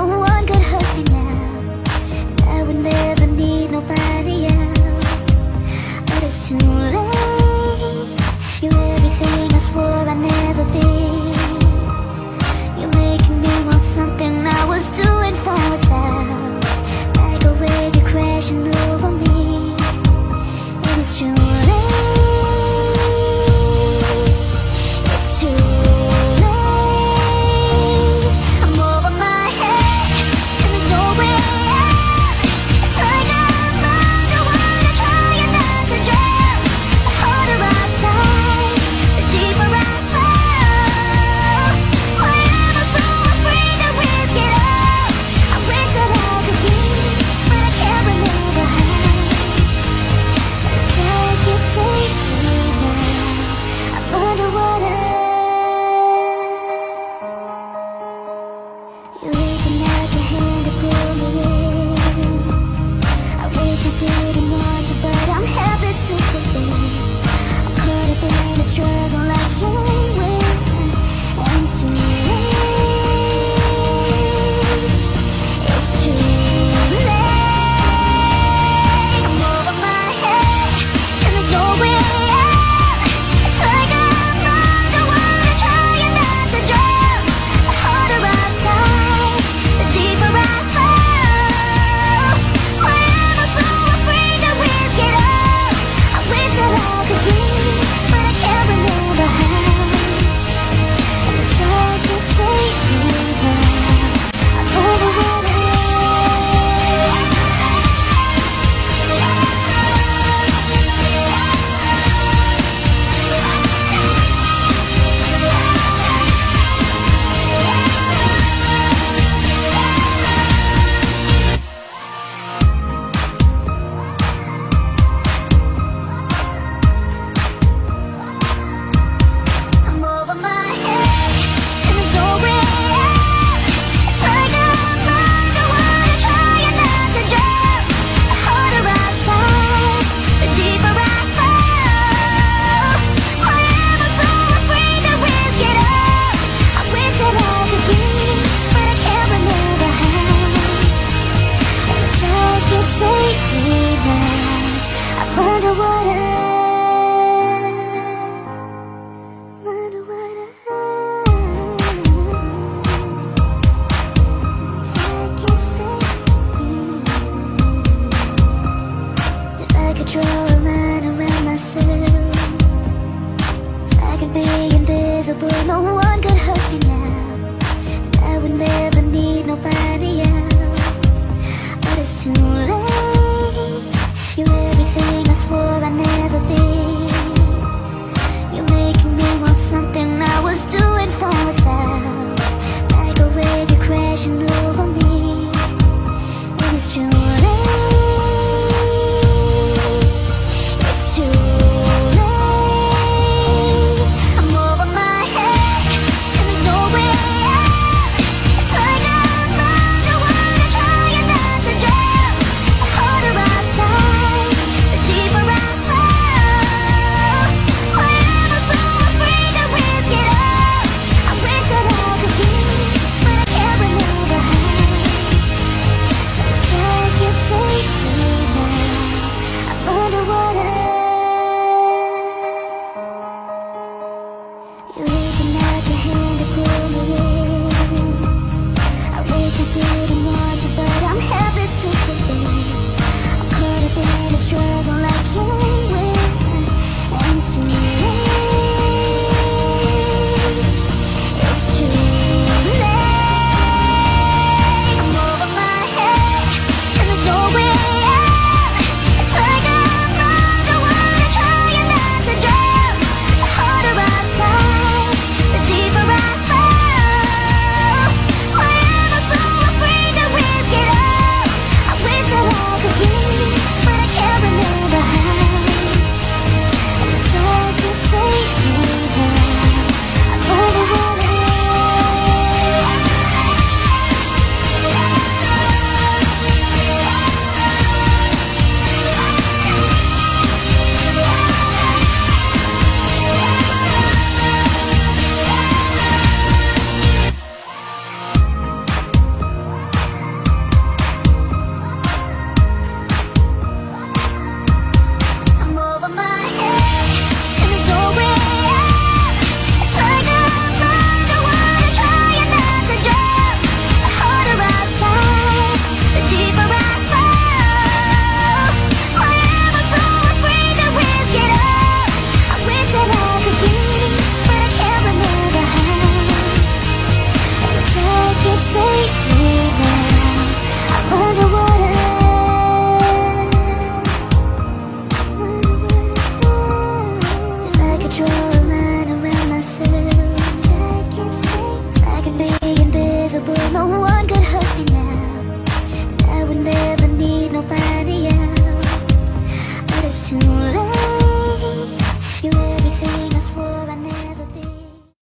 one could hurt me now. I would never need nobody else, but it's too late. You're everything I swore I'd never be. You're making me want something I was doing fine without. Like a wave, you're crashing over me, and it's too late. It's too late. I'm over my head, and there's no way out. It's like I'm underwater, trying not to drown. The harder I fight, the deeper I fall. Why am I so afraid to risk it all? I wish that I could breathe, but I can't remember how. Take it safely now. I'm underwater. You're reaching out your hand to pull me in. I wish I didn't want you, but I'm helpless to resist. I'm caught up in a struggle I can't win, and it's too late. It's too late. I'm over my head, and there's no way out. It's like I'm underwater, trying not to drown. The harder I fight, the deeper I fall. Why am I so afraid to risk it all? I wish that I could breathe, but I can't remember how. And it's all can save me now. I'm underwater. I'm over my head, and there's no way out. It's like I'm underwater, trying not to drown. The harder I fight, the deeper I fall. Why am I so afraid to risk it all? I wish that I could breathe, but I can't remember how. And it's all can save me now. I'm underwater. If I could draw a line around myself, if I could be invisible, no one could hurt me now. I would never need nobody else, but it's too late. You're everything I swore I'd never be. You're making me want something I was doing fine without. Like a wave, you're crashing over me, and it's too late. It's too late. I'm over my head, and there's no way out. It's like I'm underwater, trying not to drown. The harder I fight, the deeper I fall. Why am I so afraid to risk it all? I wish that I could breathe, but I can't remember how. Take it safely now. I'm underwater. You're reaching out your hand to pull me in. I wish I didn't want you, but I'm helpless to resist. I'm caught up in a struggle I can't win, and it's too late. It's too late. I'm over my head, and there's no way out. It's like I'm underwater, trying not to drown. The harder I fight, the deeper I fall. Why am I so afraid nobody